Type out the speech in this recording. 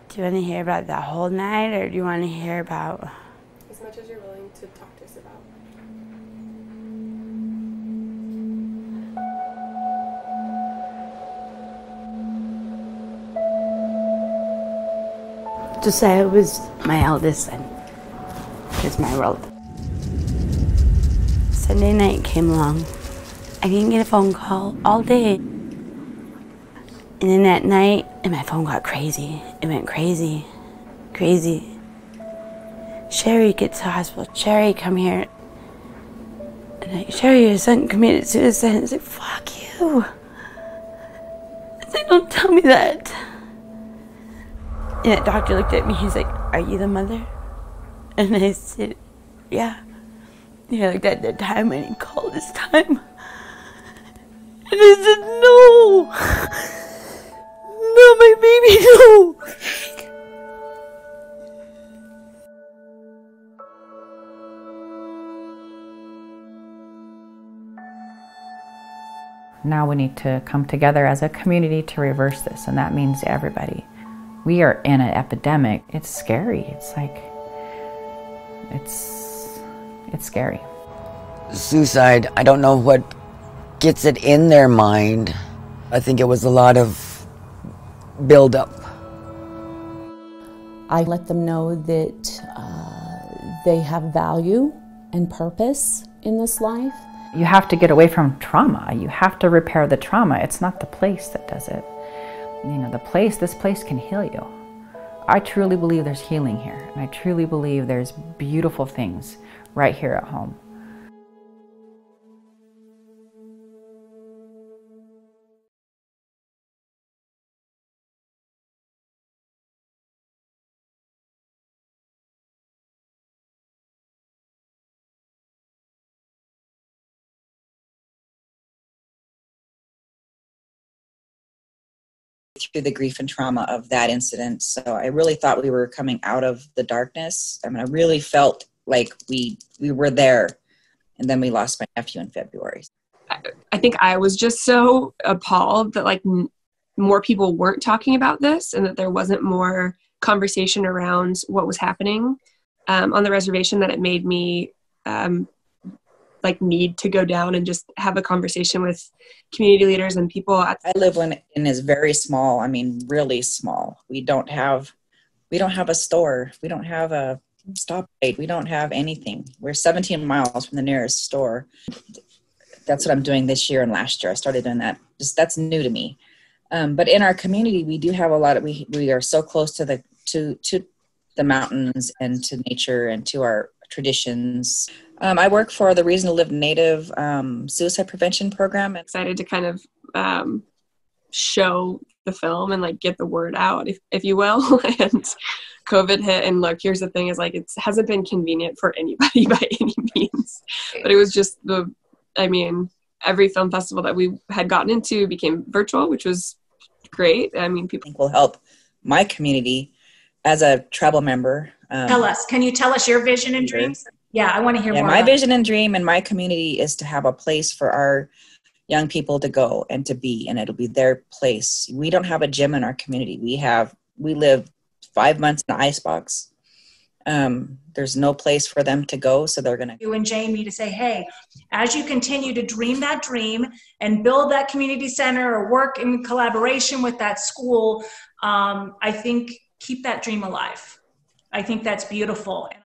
Do you want to hear about the whole night, or do you want to hear about... As much as you're willing to talk to us about. Josiah was my eldest son. He was my world. Sunday night came along. I didn't get a phone call all day. And then that night, and my phone got crazy. It went crazy, crazy. Sherry, get to the hospital. Sherry, come here. And like, Sherry, your son committed suicide. I was like, fuck you. I was like, don't tell me that. And that doctor looked at me, he's like, are you the mother? And I said, yeah. He looked at the time when he called his time. And I said, no. No, my baby, no. Now we need to come together as a community to reverse this, and that means everybody. We are in an epidemic. It's scary. It's like, it's scary. Suicide, I don't know what gets it in their mind. I think it was a lot of build-up. I let them know that they have value and purpose in this life. You have to get away from trauma. You have to repair the trauma. It's not the place that does it. You know, this place can heal you. I truly believe there's healing here, and I truly believe there's beautiful things right here at home. Through the grief and trauma of that incident. So I really thought we were coming out of the darkness. I mean, I really felt like we were there, and then we lost my nephew in February. I think I was just so appalled that like more people weren't talking about this, and that there wasn't more conversation around what was happening on the reservation, that it made me like need to go down and just have a conversation with community leaders and people. I live in is very small. I mean, really small. We don't have a store. We don't have a stoplight. We don't have anything. We're 17 miles from the nearest store. That's what I'm doing this year and last year. I started doing that. That's new to me. But in our community, we do have a lot of, we are so close to the mountains and to nature and to our traditions. I work for the Reason to Live Native suicide prevention program. I'm excited to kind of show the film and like get the word out, if you will. And COVID hit, and look, here's the thing is like, it hasn't been convenient for anybody by any means, but it was just every film festival that we had gotten into became virtual, which was great. I mean, people will help my community as a tribal member. Can you tell us your vision and dreams? Yeah, I want to hear more. My vision and dream in my community is to have a place for our young people to go and to be, and it'll be their place. We don't have a gym in our community. We live 5 months in an icebox. There's no place for them to go, so they're going to... You and Jamie to say, hey, as you continue to dream that dream and build that community center or work in collaboration with that school, I think keep that dream alive. I think that's beautiful.